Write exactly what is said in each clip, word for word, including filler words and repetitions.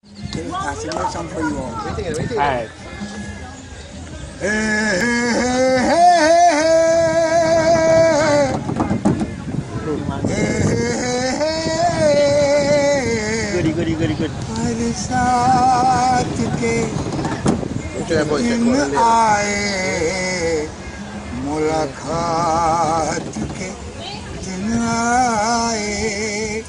I sing a song for you all. Waiting, waiting. Alright. Hey, hey, hey, hey, hey, Goody, goody, goody, good. बरसात के दिन आए, मुलाकात के दिन आए.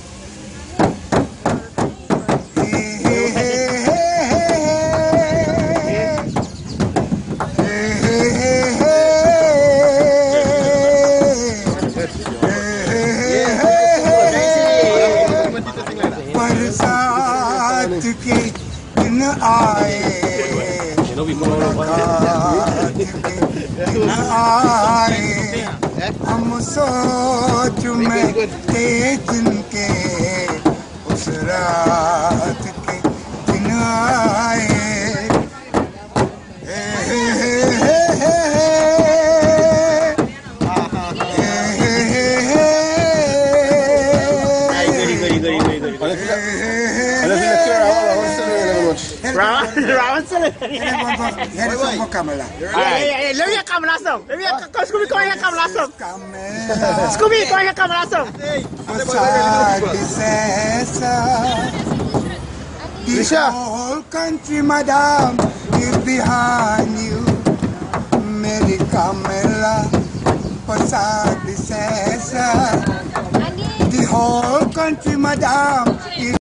बरसात के दिन आए, मुलाकात के दिन आए, हम सोच में थे जिनके उस रात के दिन आए. Rawan sila. Yan ang kamera. Let me come langsung. Let me Scooby kau yang come langsung. Scooby kau yang come langsung. The whole country, madam, is behind you. Meri Kamela, Pasad Sesa. The whole country, madam, is